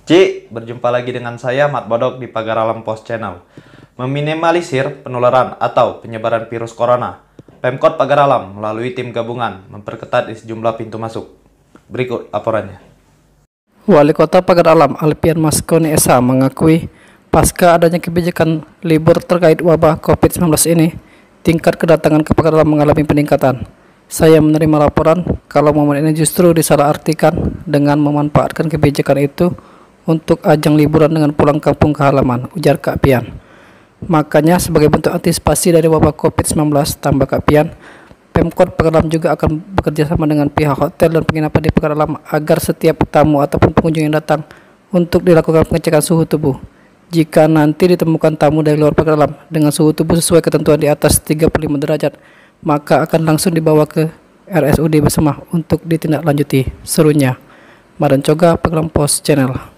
Ci, berjumpa lagi dengan saya Mat Bodok di Pagar Alam Post Channel. Meminimalisir penularan atau penyebaran virus corona, Pemkot Pagar Alam melalui tim gabungan memperketat di sejumlah pintu masuk. Berikut laporannya. Wali Kota Pagar Alam Alfian Maskoni Esa mengakui pasca adanya kebijakan libur terkait wabah COVID-19 ini, tingkat kedatangan ke Pagar Alam mengalami peningkatan. Saya menerima laporan kalau momen ini justru disalahartikan dengan memanfaatkan kebijakan itu untuk ajang liburan dengan pulang kampung ke halaman, ujar Kak Pian. Makanya sebagai bentuk antisipasi dari wabah COVID-19, tambah Kak Pian, Pemkot Pagar Alam juga akan bekerja sama dengan pihak hotel dan penginapan di Pagar Alam agar setiap tamu ataupun pengunjung yang datang untuk dilakukan pengecekan suhu tubuh. Jika nanti ditemukan tamu dari luar Pagar Alam dengan suhu tubuh sesuai ketentuan di atas 35 derajat, maka akan langsung dibawa ke RSUD Besemah untuk ditindaklanjuti, serunya. Madan Coga, Pagar Alam Post Channel.